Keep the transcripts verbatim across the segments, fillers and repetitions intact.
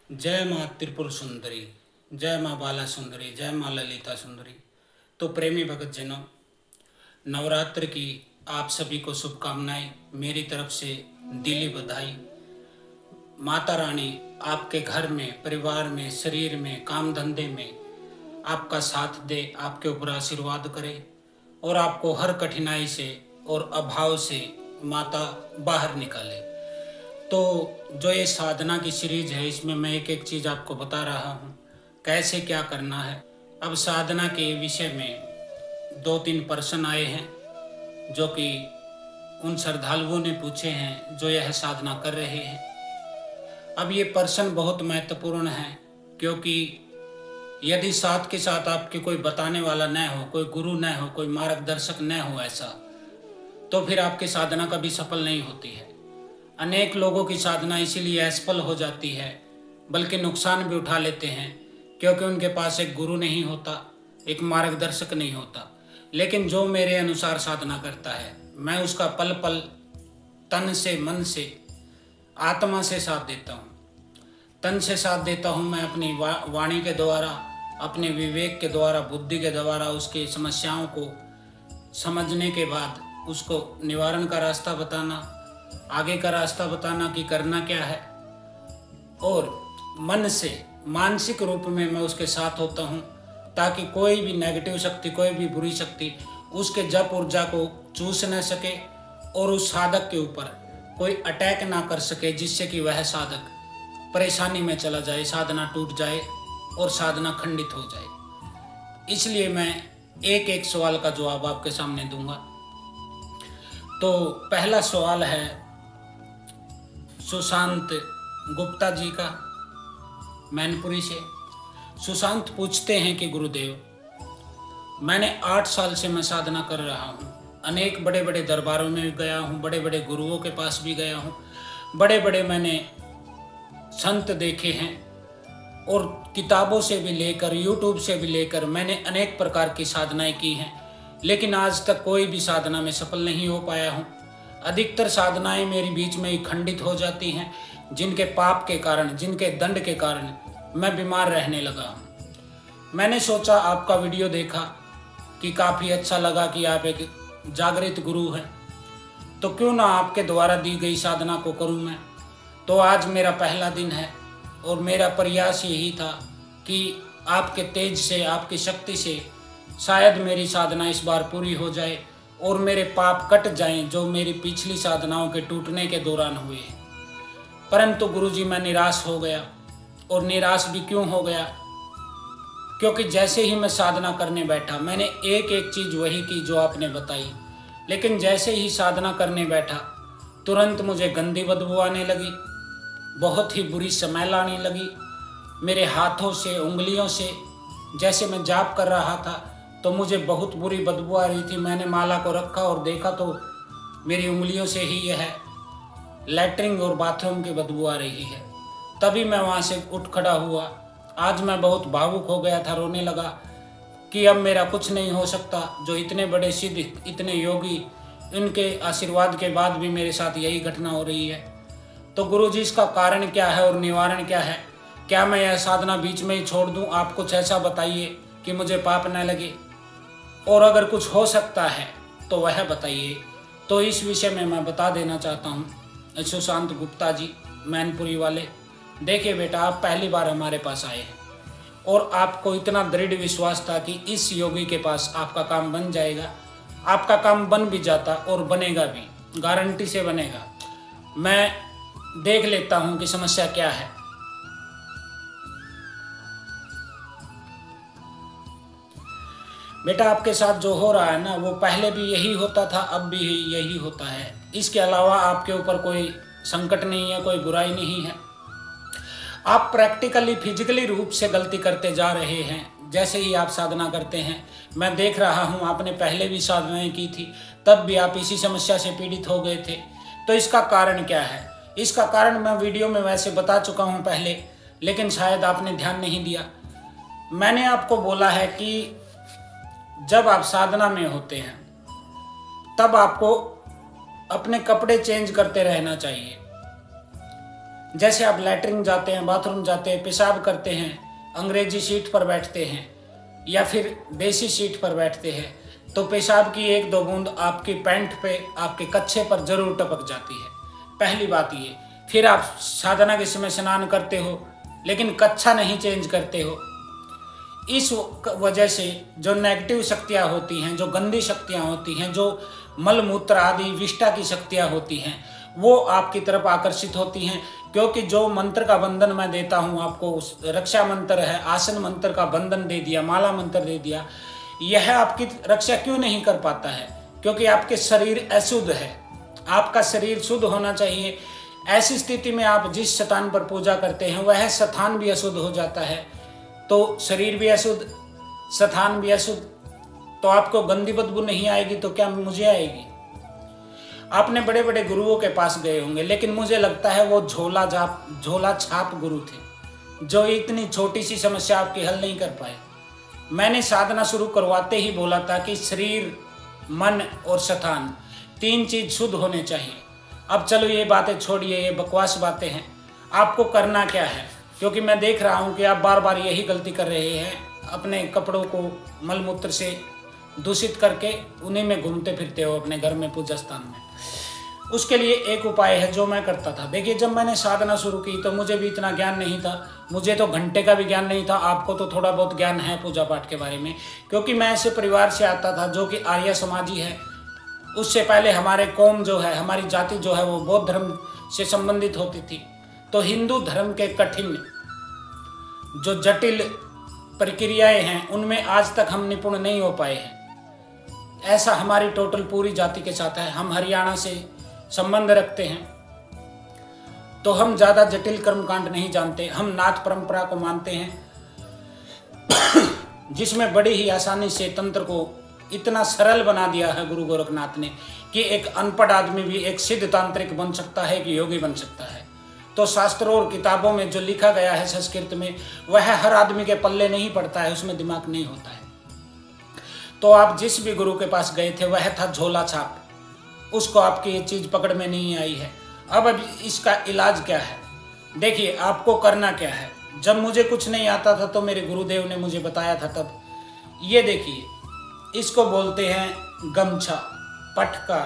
जय माँ त्रिपुर सुंदरी, जय माँ बाला सुंदरी, जय माँ ललिता सुंदरी। तो प्रेमी भगत जनों, नवरात्र की आप सभी को शुभकामनाएं, मेरी तरफ से दिली बधाई। माता रानी आपके घर में, परिवार में, शरीर में, काम धंधे में आपका साथ दे, आपके ऊपर आशीर्वाद करे और आपको हर कठिनाई से और अभाव से माता बाहर निकाले। तो जो ये साधना की सीरीज है, इसमें मैं एक एक चीज़ आपको बता रहा हूँ कैसे क्या करना है। अब साधना के विषय में दो तीन प्रश्न आए हैं जो कि उन श्रद्धालुओं ने पूछे हैं जो यह साधना कर रहे हैं। अब ये प्रश्न बहुत महत्वपूर्ण है, क्योंकि यदि साथ के साथ आपके कोई बताने वाला न हो, कोई गुरु न हो, कोई मार्गदर्शक न हो ऐसा, तो फिर आपकी साधना कभी सफल नहीं होती है। अनेक लोगों की साधना इसीलिए असफल हो जाती है, बल्कि नुकसान भी उठा लेते हैं, क्योंकि उनके पास एक गुरु नहीं होता, एक मार्गदर्शक नहीं होता। लेकिन जो मेरे अनुसार साधना करता है, मैं उसका पल पल तन से, मन से, आत्मा से साथ देता हूँ। तन से साथ देता हूँ मैं अपनी वा, वाणी के द्वारा, अपने विवेक के द्वारा, बुद्धि के द्वारा उसकी समस्याओं को समझने के बाद उसको निवारण का रास्ता बताना, आगे का रास्ता बताना कि करना क्या है। और मन से, मानसिक रूप में मैं उसके साथ होता हूँ, ताकि कोई भी नेगेटिव शक्ति, कोई भी बुरी शक्ति उसके जप ऊर्जा को चूस न सके और उस साधक के ऊपर कोई अटैक ना कर सके, जिससे कि वह साधक परेशानी में चला जाए, साधना टूट जाए और साधना खंडित हो जाए। इसलिए मैं एक एक सवाल का जवाब आपके सामने दूंगा। तो पहला सवाल है सुशांत गुप्ता जी का, मैनपुरी से। सुशांत पूछते हैं कि गुरुदेव, मैंने आठ साल से मैं साधना कर रहा हूँ, अनेक बड़े बड़े दरबारों में भी गया हूँ, बड़े बड़े गुरुओं के पास भी गया हूँ, बड़े बड़े मैंने संत देखे हैं, और किताबों से भी लेकर, यूट्यूब से भी लेकर मैंने अनेक प्रकार की साधनाएं की हैं, लेकिन आज तक कोई भी साधना में सफल नहीं हो पाया हूँ। अधिकतर साधनाएं मेरी बीच में ही खंडित हो जाती हैं, जिनके पाप के कारण, जिनके दंड के कारण मैं बीमार रहने लगा हूँ। मैंने सोचा, आपका वीडियो देखा कि काफ़ी अच्छा लगा कि आप एक जागृत गुरु हैं, तो क्यों ना आपके द्वारा दी गई साधना को करूँ मैं। तो आज मेरा पहला दिन है और मेरा प्रयास यही था कि आपके तेज से, आपकी शक्ति से शायद मेरी साधना इस बार पूरी हो जाए और मेरे पाप कट जाएं जो मेरी पिछली साधनाओं के टूटने के दौरान हुए। परंतु गुरुजी, मैं निराश हो गया। और निराश भी क्यों हो गया? क्योंकि जैसे ही मैं साधना करने बैठा, मैंने एक एक चीज़ वही की जो आपने बताई, लेकिन जैसे ही साधना करने बैठा तुरंत मुझे गंदी बदबू आने लगी, बहुत ही बुरी स्मेल आने लगी। मेरे हाथों से, उंगलियों से, जैसे मैं जाप कर रहा था तो मुझे बहुत बुरी बदबू आ रही थी। मैंने माला को रखा और देखा तो मेरी उंगलियों से ही यह लैट्रिन और बाथरूम की बदबू आ रही है। तभी मैं वहाँ से उठ खड़ा हुआ। आज मैं बहुत भावुक हो गया था, रोने लगा कि अब मेरा कुछ नहीं हो सकता। जो इतने बड़े सिद्ध, इतने योगी, इनके आशीर्वाद के बाद भी मेरे साथ यही घटना हो रही है। तो गुरुजी, इसका कारण क्या है और निवारण क्या है? क्या मैं यह साधना बीच में ही छोड़ दूं? आप कुछ ऐसा बताइए कि मुझे पाप न लगे, और अगर कुछ हो सकता है तो वह बताइए। तो इस विषय में मैं बता देना चाहता हूँ। सुशांत गुप्ता जी, मैनपुरी वाले, देखिए बेटा, आप पहली बार हमारे पास आए हैं और आपको इतना दृढ़ विश्वास था कि इस योगी के पास आपका काम बन जाएगा। आपका काम बन भी जाता और बनेगा भी, गारंटी से बनेगा। मैं देख लेता हूँ कि समस्या क्या है। बेटा, आपके साथ जो हो रहा है ना, वो पहले भी यही होता था, अब भी यही होता है। इसके अलावा आपके ऊपर कोई संकट नहीं है, कोई बुराई नहीं है। आप प्रैक्टिकली, फिजिकली रूप से गलती करते जा रहे हैं। जैसे ही आप साधना करते हैं, मैं देख रहा हूँ आपने पहले भी साधनाएं की थी, तब भी आप इसी समस्या से पीड़ित हो गए थे। तो इसका कारण क्या है? इसका कारण मैं वीडियो में वैसे बता चुका हूँ पहले, लेकिन शायद आपने ध्यान नहीं दिया। मैंने आपको बोला है कि जब आप साधना में होते हैं तब आपको अपने कपड़े चेंज करते रहना चाहिए। जैसे आप लैट्रिन जाते हैं, बाथरूम जाते हैं, पेशाब करते हैं, अंग्रेजी सीट पर बैठते हैं या फिर देसी सीट पर बैठते हैं, तो पेशाब की एक दो बूंद आपकी पैंट पे, आपके कच्छे पर जरूर टपक जाती है। पहली बात ये। फिर आप साधना के समय स्नान करते हो लेकिन कच्छा नहीं चेंज करते हो। इस वजह से जो नेगेटिव शक्तियाँ होती हैं, जो गंदी शक्तियाँ होती हैं, जो मल मूत्र आदि विष्टा की शक्तियाँ होती हैं, वो आपकी तरफ आकर्षित होती हैं। क्योंकि जो मंत्र का बंधन मैं देता हूँ आपको, उस रक्षा मंत्र है, आसन मंत्र का बंधन दे दिया, माला मंत्र दे दिया, यह आपकी रक्षा क्यों नहीं कर पाता है? क्योंकि आपके शरीर अशुद्ध है। आपका शरीर शुद्ध होना चाहिए। ऐसी स्थिति में आप जिस स्थान पर पूजा करते हैं वह स्थान भी अशुद्ध हो जाता है, तो शरीर भी अशुद्ध, स्थान भी अशुद्ध, तो आपको गंदी बदबू नहीं आएगी तो क्या मुझे आएगी? आपने बड़े बड़े गुरुओं के पास गए होंगे, लेकिन मुझे लगता है वो झोला झाप झोला छाप गुरु थे, जो इतनी छोटी सी समस्या आपकी हल नहीं कर पाए। मैंने साधना शुरू करवाते ही बोला था कि शरीर, मन और स्थान तीन चीज शुद्ध होने चाहिए। अब चलो ये बातें छोड़िए, ये बकवास बातें हैं। आपको करना क्या है? क्योंकि मैं देख रहा हूँ कि आप बार बार यही गलती कर रहे हैं, अपने कपड़ों को मलमूत्र से दूषित करके उन्हीं में घूमते फिरते हो अपने घर में, पूजा स्थान में। उसके लिए एक उपाय है जो मैं करता था। देखिए, जब मैंने साधना शुरू की तो मुझे भी इतना ज्ञान नहीं था, मुझे तो घंटे का भी ज्ञान नहीं था। आपको तो थोड़ा बहुत ज्ञान है पूजा पाठ के बारे में, क्योंकि मैं ऐसे परिवार से आता था जो कि आर्य समाजी है। उससे पहले हमारे कौम जो है, हमारी जाति जो है, वो बौद्ध धर्म से संबंधित होती थी। तो हिंदू धर्म के कठिन जो जटिल प्रक्रियाएं हैं उनमें आज तक हम निपुण नहीं हो पाए हैं। ऐसा हमारी टोटल पूरी जाति के साथ है। हम हरियाणा से संबंध रखते हैं, तो हम ज़्यादा जटिल कर्मकांड नहीं जानते। हम नाथ परंपरा को मानते हैं, जिसमें बड़ी ही आसानी से तंत्र को इतना सरल बना दिया है गुरु गोरखनाथ ने कि एक अनपढ़ आदमी भी एक सिद्ध तांत्रिक बन सकता है, कि योगी बन सकता है। तो शास्त्रों और किताबों में जो लिखा गया है संस्कृत में, वह हर आदमी के पल्ले नहीं पड़ता है, उसमें दिमाग नहीं होता है। तो आप जिस भी गुरु के पास गए थे वह था झोला छाप, उसको आपकी ये चीज़ पकड़ में नहीं आई है। अब अब इसका इलाज क्या है? देखिए, आपको करना क्या है। जब मुझे कुछ नहीं आता था तो मेरे गुरुदेव ने मुझे बताया था। तब ये देखिए, इसको बोलते हैं गमछा, पटका,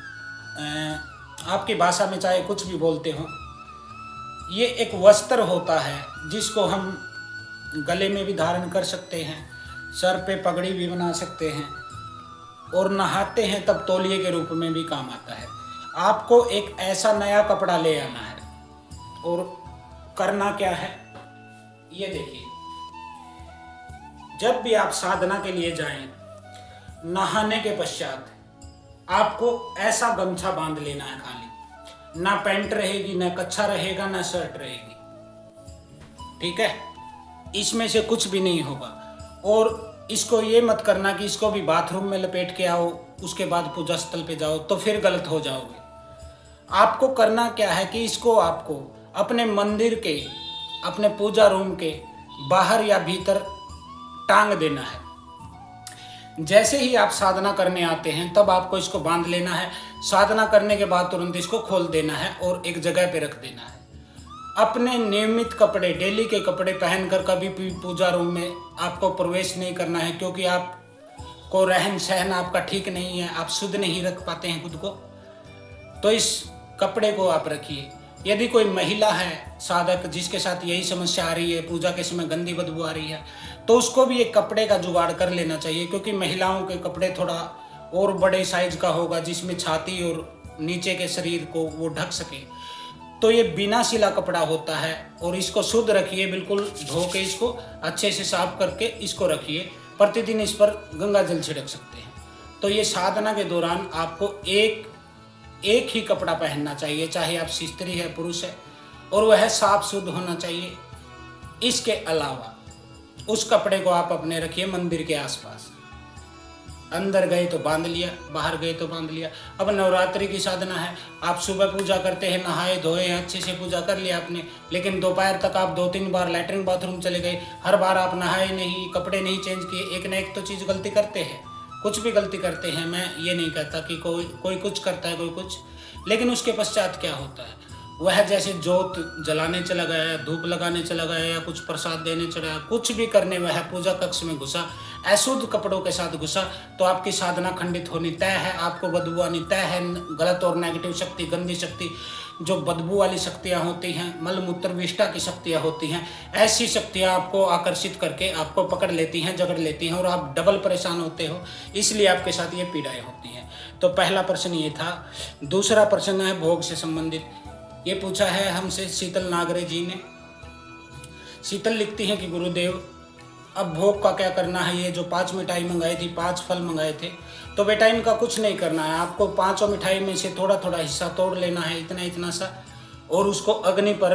आपकी भाषा में चाहे कुछ भी बोलते हो। ये एक वस्त्र होता है जिसको हम गले में भी धारण कर सकते हैं, सर पे पगड़ी भी बना सकते हैं, और नहाते हैं तब तौलिए के रूप में भी काम आता है। आपको एक ऐसा नया कपड़ा ले आना है और करना क्या है, ये देखिए। जब भी आप साधना के लिए जाएं, नहाने के पश्चात आपको ऐसा गमछा बांध लेना है खाली। ना पैंट रहेगी, ना कच्छा रहेगा, ना शर्ट रहेगी, ठीक है? इसमें से कुछ भी नहीं होगा। और इसको ये मत करना कि इसको भी बाथरूम में लपेट के आओ, उसके बाद पूजा स्थल पे जाओ, तो फिर गलत हो जाओगे। आपको करना क्या है कि इसको आपको अपने मंदिर के, अपने पूजा रूम के बाहर या भीतर टांग देना है। जैसे ही आप साधना करने आते हैं तब आपको इसको बांध लेना है। साधना करने के बाद तुरंत इसको खोल देना है और एक जगह पे रख देना है। अपने नियमित कपड़े, डेली के कपड़े पहनकर कभी भी पूजा रूम में आपको प्रवेश नहीं करना है, क्योंकि आपको रहन सहन आपका ठीक नहीं है, आप शुद्ध नहीं रख पाते हैं खुद को। तो इस कपड़े को आप रखिए। यदि कोई महिला है साधक जिसके साथ यही समस्या आ रही है, पूजा के समय गंदी बदबू आ रही है, तो उसको भी एक कपड़े का जुगाड़ कर लेना चाहिए, क्योंकि महिलाओं के कपड़े थोड़ा और बड़े साइज का होगा जिसमें छाती और नीचे के शरीर को वो ढक सके। तो ये बिना सिला कपड़ा होता है और इसको शुद्ध रखिए, बिल्कुल धो के इसको अच्छे से साफ करके इसको रखिए। प्रतिदिन इस पर गंगा जल छिड़क सकते हैं। तो ये साधना के दौरान आपको एक एक ही कपड़ा पहनना चाहिए, चाहे आप स्त्री है पुरुष है, और वह साफ शुद्ध होना चाहिए। इसके अलावा उस कपड़े को आप अपने रखिए मंदिर के आसपास। अंदर गए तो बांध लिया, बाहर गए तो बांध लिया। अब नवरात्रि की साधना है, आप सुबह पूजा करते हैं, नहाए धोए अच्छे से पूजा कर लिया आपने, लेकिन दोपहर तक आप दो तीन बार लैट्रिन बाथरूम चले गए, हर बार आप नहाए नहीं, कपड़े नहीं चेंज किए। एक न एक तो चीज़ गलती करते हैं, कुछ भी गलती करते हैं। मैं ये नहीं कहता कि कोई कोई कुछ करता है कोई कुछ, लेकिन उसके पश्चात क्या होता है, वह जैसे जोत जलाने चला गया, धूप लगाने चला गया या कुछ प्रसाद देने चला गया, कुछ भी करने वह पूजा कक्ष में घुसा, अशुद्ध कपड़ों के साथ घुसा, तो आपकी साधना खंडित होनी तय है। आपको बदबू आनी तय है। गलत और नेगेटिव शक्ति, गंदी शक्ति, जो बदबू वाली शक्तियाँ होती हैं, मल मूत्र विष्ठा की शक्तियाँ होती हैं, ऐसी शक्तियाँ आपको आकर्षित करके आपको पकड़ लेती हैं, जकड़ लेती हैं और आप डबल परेशान होते हो। इसलिए आपके साथ ये पीड़ाएँ होती हैं। तो पहला प्रश्न ये था। दूसरा प्रश्न है भोग से संबंधित। ये पूछा है हमसे शीतल नागरे जी ने। शीतल लिखती हैं कि गुरुदेव, अब भोग का क्या करना है? ये जो पांच मिठाई मंगाई थी, पांच फल मंगाए थे, तो बेटा इनका कुछ नहीं करना है। आपको पांचों मिठाई में से थोड़ा थोड़ा हिस्सा तोड़ लेना है, इतना इतना सा, और उसको अग्नि पर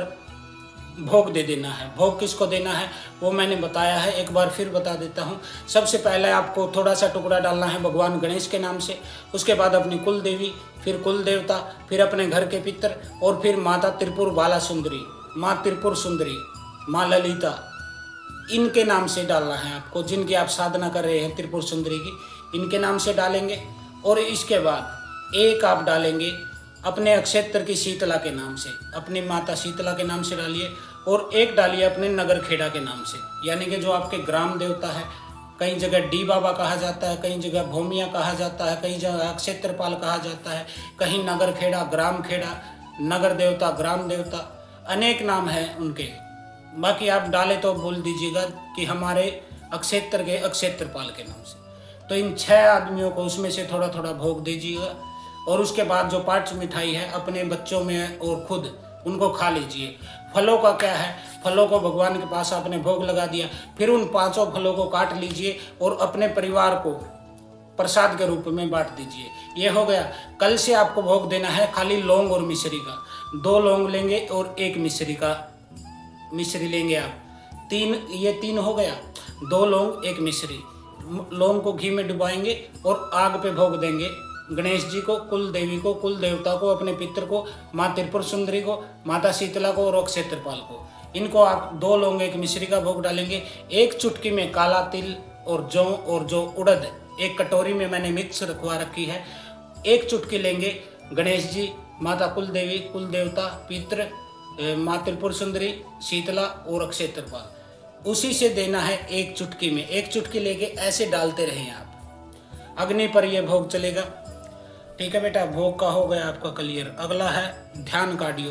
भोग दे देना है। भोग किसको देना है वो मैंने बताया है, एक बार फिर बता देता हूँ। सबसे पहले आपको थोड़ा सा टुकड़ा डालना है भगवान गणेश के नाम से, उसके बाद अपनी कुल देवी, फिर कुल देवता, फिर अपने घर के पितर, और फिर माता त्रिपुर बाला सुंदरी, माँ त्रिपुर सुंदरी, माँ ललिता, इनके नाम से डालना है आपको। जिनकी आप साधना कर रहे हैं त्रिपुर सुंदरी की, इनके नाम से डालेंगे। और इसके बाद एक आप डालेंगे अपने अक्षेत्र की शीतला के नाम से, अपनी माता शीतला के नाम से डालिए, और एक डालिए अपने नगर खेड़ा के नाम से, यानी कि जो आपके ग्राम देवता है। कई जगह डी बाबा कहा जाता है, कई जगह भूमिया कहा जाता है, कई जगह क्षेत्रपाल कहा जाता है, कहीं नगर खेड़ा, ग्राम खेड़ा, नगर देवता, ग्राम देवता, अनेक नाम हैं उनके। बाकी आप डाले तो बोल दीजिएगा कि हमारे अक्षेत्र के अक्षेत्रपाल के नाम से। तो इन छह आदमियों को उसमें से थोड़ा थोड़ा भोग दीजिएगा, और उसके बाद जो पांच मिठाई है अपने बच्चों में और खुद उनको खा लीजिए। फलों का क्या है, फलों को भगवान के पास आपने भोग लगा दिया, फिर उन पांचों फलों को काट लीजिए और अपने परिवार को प्रसाद के रूप में बांट दीजिए। ये हो गया। कल से आपको भोग देना है खाली लौंग और मिश्री का। दो लौंग लेंगे और एक मिश्री का, मिश्री लेंगे आप। तीन, ये तीन हो गया, दो लौंग एक मिश्री। लौंग को घी में डुबाएंगे और आग पे भोग देंगे गणेश जी को, कुल देवी को, कुल देवता को, अपने पितर को, माँ त्रिपुर सुंदरी को, माता शीतला को और क्षेत्रपाल को। इनको आप दो लौंग एक मिश्री का भोग डालेंगे। एक चुटकी में काला तिल और जौ और जो उड़द एक कटोरी में मैंने मिक्स रखवा रखी है, एक चुटकी लेंगे। गणेश जी, माता कुल देवी, कुल देवता, पितर, माँ त्रिपुर सुंदरी, शीतला और क्षेत्रपाल, उसी से देना है एक चुटकी में। एक चुटकी लेके ऐसे डालते रहें आप, अग्नि पर यह भोग चलेगा। ठीक है बेटा, भोग का हो गया आपका क्लियर। अगला है ध्यान कार्डियो।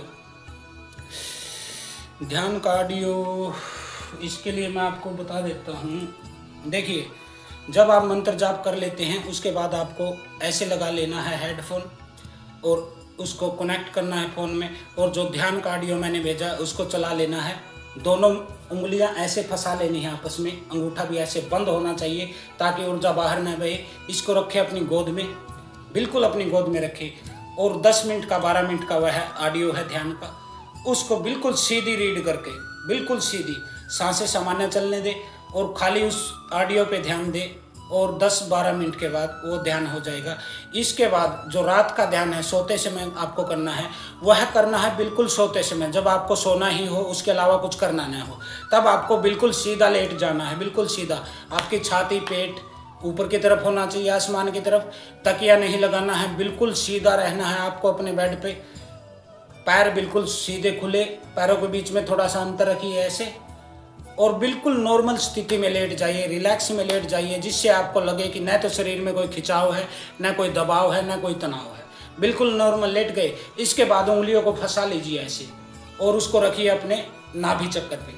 ध्यान कार्डियो, इसके लिए मैं आपको बता देता हूँ। देखिए, जब आप मंत्र जाप कर लेते हैं उसके बाद आपको ऐसे लगा लेना है हेडफोन और उसको कनेक्ट करना है फ़ोन में, और जो ध्यान कार्डियो मैंने भेजा उसको चला लेना है। दोनों उंगलियां ऐसे फंसा लेनी है आपस में, अंगूठा भी ऐसे बंद होना चाहिए ताकि ऊर्जा बाहर न बहे। इसको रखे अपनी गोद में, बिल्कुल अपनी गोद में रखे, और दस मिनट का, बारह मिनट का वह ऑडियो है ध्यान का, उसको बिल्कुल सीधी रीड करके, बिल्कुल सीधी सांसें सामान्य चलने दे और खाली उस ऑडियो पे ध्यान दे, और दस बारह मिनट के बाद वो ध्यान हो जाएगा। इसके बाद जो रात का ध्यान है, सोते समय आपको करना है, वह करना है बिल्कुल सोते समय, जब आपको सोना ही हो, उसके अलावा कुछ करना ना हो। तब आपको बिल्कुल सीधा लेट जाना है, बिल्कुल सीधा। आपकी छाती, पेट ऊपर की तरफ होना चाहिए, आसमान की तरफ। तकिया नहीं लगाना है, बिल्कुल सीधा रहना है आपको अपने बेड पे। पैर बिल्कुल सीधे खुले, पैरों के बीच में थोड़ा सा अंतर रखिए ऐसे, और बिल्कुल नॉर्मल स्थिति में लेट जाइए, रिलैक्स में लेट जाइए, जिससे आपको लगे कि न तो शरीर में कोई खिंचाव है, न कोई दबाव है, न कोई तनाव है। बिल्कुल नॉर्मल लेट गए। इसके बाद उंगलियों को फंसा लीजिए ऐसे, और उसको रखिए अपने नाभि चक्कर पे,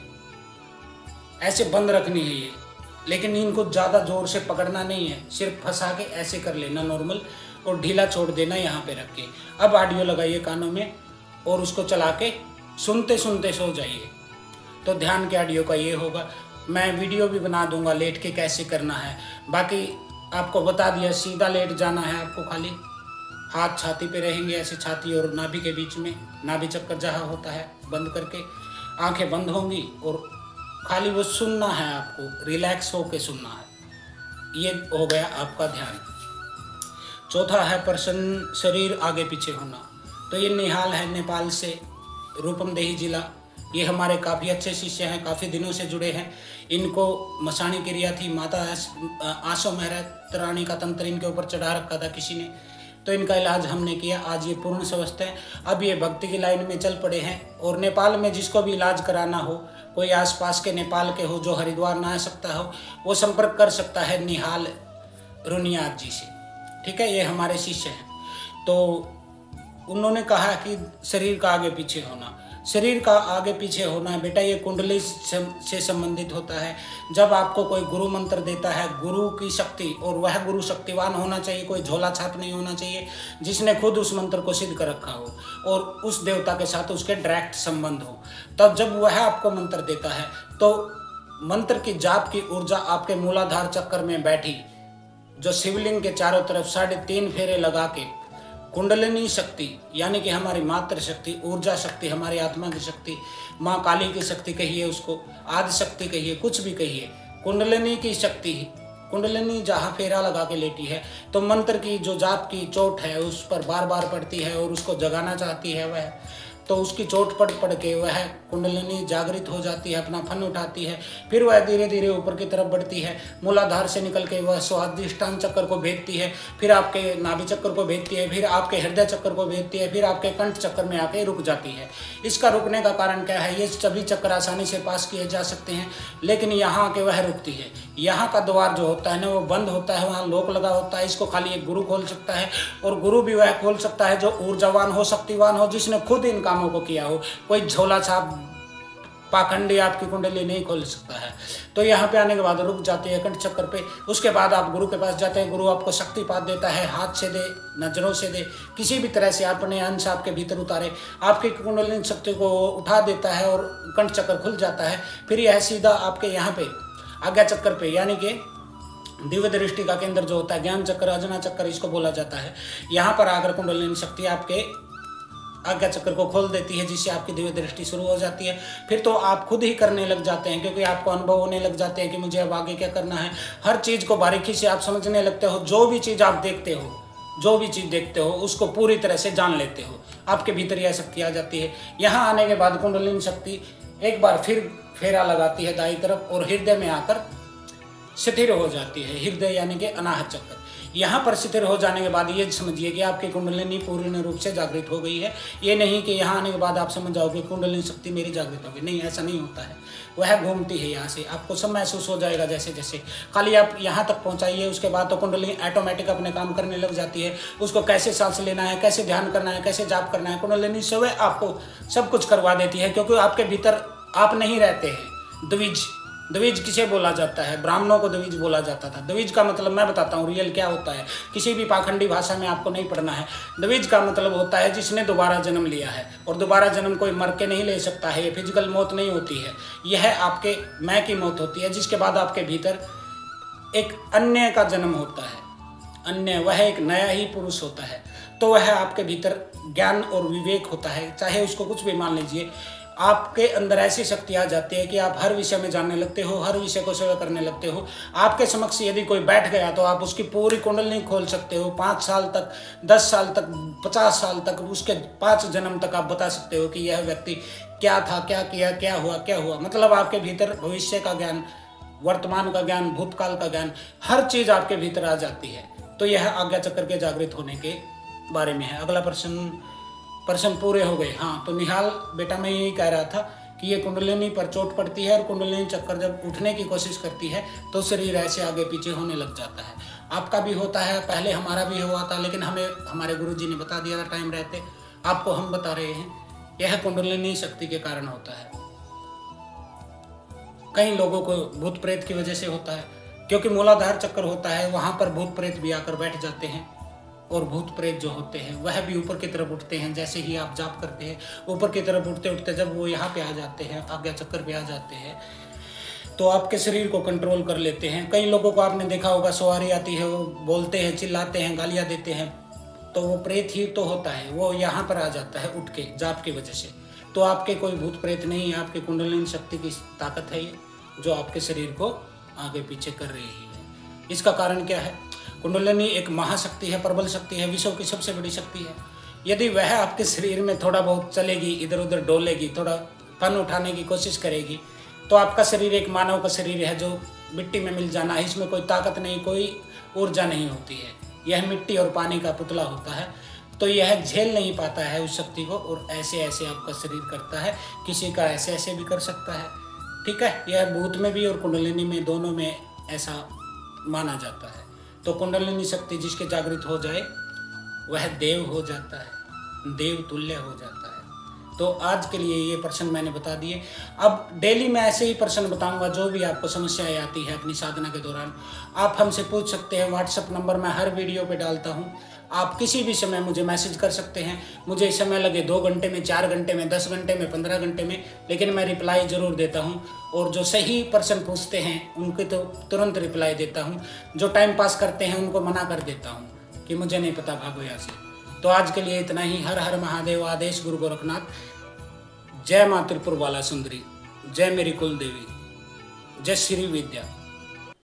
ऐसे बंद रखनी है ये, लेकिन इनको ज़्यादा जोर से पकड़ना नहीं है, सिर्फ फंसा के ऐसे कर लेना नॉर्मल, और ढीला छोड़ देना यहाँ पे रख के। अब ऑडियो लगाइए कानों में और उसको चला के सुनते सुनते सो जाइए। तो ध्यान के ऑडियो का ये होगा। मैं वीडियो भी बना दूंगा लेट के कैसे करना है। बाकी आपको बता दिया, सीधा लेट जाना है आपको, खाली हाथ छाती पे रहेंगे ऐसे, छाती और नाभि के बीच में, नाभि चक्कर जहाँ होता है, बंद करके आंखें बंद होंगी और खाली वो सुनना है आपको, रिलैक्स होके सुनना है। ये हो गया आपका ध्यान। चौथा है प्रसन्न शरीर आगे पीछे होना। तो ये निहाल है नेपाल से, रूपम देही जिला। ये हमारे काफ़ी अच्छे शिष्य हैं, काफ़ी दिनों से जुड़े हैं। इनको मसाणी क्रिया थी, माता आसो मेहरा रानी का तंत्र इनके ऊपर चढ़ा रखा था किसी ने। तो इनका इलाज हमने किया, आज ये पूर्ण स्वस्थ हैं। अब ये भक्ति की लाइन में चल पड़े हैं। और नेपाल में जिसको भी इलाज कराना हो, कोई आसपास के नेपाल के हो जो हरिद्वार ना आ सकता हो, वो संपर्क कर सकता है निहाल रुनियात जी से। ठीक है, ये हमारे शिष्य हैं। तो उन्होंने कहा कि शरीर का आगे पीछे होना, शरीर का आगे पीछे होना बेटा ये कुंडली से संबंधित होता है। जब आपको कोई गुरु मंत्र देता है, गुरु की शक्ति, और वह गुरु शक्तिवान होना चाहिए, कोई झोला छाप नहीं होना चाहिए, जिसने खुद उस मंत्र को सिद्ध कर रखा हो और उस देवता के साथ उसके डायरेक्ट संबंध हो। तब जब वह आपको मंत्र देता है तो मंत्र की जाप की ऊर्जा आपके मूलाधार चक्र में बैठी, जो शिवलिंग के चारों तरफ साढ़े तीन फेरे लगा के कुंडलिनी शक्ति, यानी कि हमारी मातृ शक्ति, ऊर्जा शक्ति, हमारी आत्मा की शक्ति, माँ काली की शक्ति कहिए, उसको आदि शक्ति कहिए, कुछ भी कहिए, कुंडलिनी की शक्ति, कुंडलिनी जहाँ फेरा लगा के लेटी है तो मंत्र की जो जाप की चोट है उस पर बार बार पड़ती है और उसको जगाना चाहती है वह, तो उसकी चोट पड़ पड़ के वह कुंडलिनी जागृत हो जाती है, अपना फन उठाती है। फिर वह धीरे धीरे ऊपर की तरफ बढ़ती है, मूलाधार से निकल के वह स्वादिष्टान चक्र को भेजती है, फिर आपके नाभि चक्र को भेजती है, फिर आपके हृदय चक्र को भेजती है, फिर आपके कंठ चक्र में आके रुक जाती है। इसका रुकने का कारण क्या है? ये सभी चक्र आसानी से पास किए जा सकते हैं, लेकिन यहाँ आके वह रुकती है। यहाँ का द्वार जो होता है ना वो बंद होता है, वहाँ लोक लगा होता है। इसको खाली एक गुरु खोल सकता है, और गुरु भी वह खोल सकता है जो ऊर्जावान हो, शक्तिवान हो, जिसने खुद इन कामों को किया हो। कोई झोला छाप पाखंडी आपकी कुंडली नहीं खोल सकता है। तो यहाँ पे आने के बाद रुक जाती है कंठ चक्र पे। उसके बाद आप गुरु के पास जाते हैं, गुरु आपको शक्तिपात देता है, हाथ से दे, नजरों से दे, किसी भी तरह से अपने अंश आपके भीतर उतारे, आपकी कुंडलिनी शक्ति को उठा देता है और कंठ चक्र खुल जाता है। फिर यह सीधा आपके यहाँ पे आज्ञा चक्र पे, यानी कि दिव्य दृष्टि का केंद्र जो होता है, ज्ञान चक्र, अजना चक्र इसको बोला जाता है, यहाँ पर आकर कुंडलिनी शक्ति आपके आज्ञा चक्र को खोल देती है, जिससे आपकी दिव्य दृष्टि शुरू हो जाती है। फिर तो आप खुद ही करने लग जाते हैं, क्योंकि आपको अनुभव होने लग जाते हैं कि मुझे अब आगे क्या करना है। हर चीज़ को बारीकी से आप समझने लगते हो। जो भी चीज़ आप देखते हो, जो भी चीज़ देखते हो उसको पूरी तरह से जान लेते हो। आपके भीतर यह शक्ति आ जाती है। यहाँ आने के बाद कुंडलिनी शक्ति एक बार फिर फेरा लगाती है दाईं तरफ और हृदय में आकर स्थिर हो जाती है। हृदय यानी कि अनाहत चक्र, यहाँ पर स्थिर हो जाने के बाद ये समझिए कि आपकी कुंडलिनी पूर्ण रूप से जागृत हो गई है। ये नहीं कि यहाँ आने के बाद आप समझ जाओगे कुंडलिनी शक्ति मेरी जागृत हो गई, नहीं, ऐसा नहीं होता है। वह घूमती है यहाँ से, आपको सब महसूस हो जाएगा जैसे जैसे, खाली आप यहाँ तक पहुँचाइए। उसके बाद तो कुंडलिनी ऑटोमेटिक अपने काम करने लग जाती है। उसको कैसे सांस लेना है, कैसे ध्यान करना है, कैसे जाप करना है, कुंडलिनी स्वयं आपको सब कुछ करवा देती है, क्योंकि आपके भीतर आप नहीं रहते हैं। द्विज, द्विज किसे बोला जाता है? ब्राह्मणों को द्विज बोला जाता था। द्विज का मतलब मैं बताता हूँ रियल क्या होता है, किसी भी पाखंडी भाषा में आपको नहीं पढ़ना है। द्विज का मतलब होता है जिसने दोबारा जन्म लिया है, और दोबारा जन्म कोई मर के नहीं ले सकता है। ये फिजिकल मौत नहीं होती है, यह आपके मैं की मौत होती है, जिसके बाद आपके भीतर एक अन्य का जन्म होता है। अन्य वह एक नया ही पुरुष होता है। तो वह आपके भीतर ज्ञान और विवेक होता है, चाहे उसको कुछ भी मान लीजिए। आपके अंदर ऐसी शक्ति आ जाती है कि आप हर विषय में जानने लगते हो, हर विषय को सेवा करने लगते हो। आपके समक्ष यदि कोई बैठ गया तो आप उसकी पूरी कुंडली खोल सकते हो। पाँच साल तक, दस साल तक, पचास साल तक, उसके पाँच जन्म तक आप बता सकते हो कि यह व्यक्ति क्या था, क्या किया, क्या हुआ, क्या हुआ। मतलब आपके भीतर भविष्य का ज्ञान, वर्तमान का ज्ञान, भूतकाल का ज्ञान, हर चीज़ आपके भीतर आ जाती है। तो यह आज्ञा चक्र के जागृत होने के बारे में है। अगला प्रश्न प्रश्न पूरे हो गए। हाँ, तो निहाल बेटा मैं यही कह रहा था कि ये कुंडलिनी पर चोट पड़ती है और कुंडलिनी चक्कर जब उठने की कोशिश करती है तो शरीर ऐसे आगे पीछे होने लग जाता है। आपका भी होता है, पहले हमारा भी हुआ था, लेकिन हमें हमारे गुरुजी ने बता दिया था टाइम रहते। आपको हम बता रहे हैं, यह कुंडलिनी शक्ति के कारण होता है। कई लोगों को भूत प्रेत की वजह से होता है, क्योंकि मूलाधार चक्कर होता है, वहाँ पर भूत प्रेत भी आकर बैठ जाते हैं। और भूत प्रेत जो होते हैं वह भी ऊपर की तरफ उठते हैं। जैसे ही आप जाप करते हैं, ऊपर की तरफ उठते उठते जब वो यहाँ पे आ जाते हैं, आज्ञा चक्कर पे आ जाते हैं, तो आपके शरीर को कंट्रोल कर लेते हैं। कई लोगों को आपने देखा होगा, सवारी आती है, वो बोलते हैं, चिल्लाते हैं, गालियाँ देते हैं, तो वो प्रेत ही तो होता है, वो यहाँ पर आ जाता है उठ के जाप की वजह से। तो आपके कोई भूत प्रेत नहीं है, आपके कुंडलिनी शक्ति की ताकत है ये, जो आपके शरीर को आगे पीछे कर रही है। इसका कारण क्या है? कुंडलिनी एक महाशक्ति है, प्रबल शक्ति है, विश्व की सबसे बड़ी शक्ति है। यदि वह आपके शरीर में थोड़ा बहुत चलेगी, इधर उधर डोलेगी, थोड़ा फन उठाने की कोशिश करेगी, तो आपका शरीर एक मानव का शरीर है जो मिट्टी में मिल जाना है। इसमें कोई ताकत नहीं, कोई ऊर्जा नहीं होती है। यह मिट्टी और पानी का पुतला होता है, तो यह झेल नहीं पाता है उस शक्ति को और ऐसे ऐसे आपका शरीर करता है, किसी का ऐसे ऐसे भी कर सकता है। ठीक है, यह भूत में भी और कुंडलिनी में दोनों में ऐसा माना जाता है। तो कुंडलिनी शक्ति जिसके जागृत हो जाए वह देव हो जाता है, देव तुल्य हो जाता है। तो आज के लिए ये प्रश्न मैंने बता दिए। अब डेली मैं ऐसे ही प्रश्न बताऊंगा, जो भी आपको समस्याएं आती है अपनी साधना के दौरान आप हमसे पूछ सकते हैं। व्हाट्सएप नंबर मैं हर वीडियो पे डालता हूं, आप किसी भी समय मुझे मैसेज कर सकते हैं। मुझे समय लगे दो घंटे में, चार घंटे में, दस घंटे में, पंद्रह घंटे में, लेकिन मैं रिप्लाई ज़रूर देता हूं। और जो सही प्रश्न पूछते हैं उनके तो तुरंत रिप्लाई देता हूं, जो टाइम पास करते हैं उनको मना कर देता हूं कि मुझे नहीं पता, भागो यहाँ से। तो आज के लिए इतना ही। हर हर महादेव। आदेश गुरु गोरखनाथ। जय माँ त्रिपुर बाला सुंदरी। जय मेरी कुल देवी। जय श्री विद्या।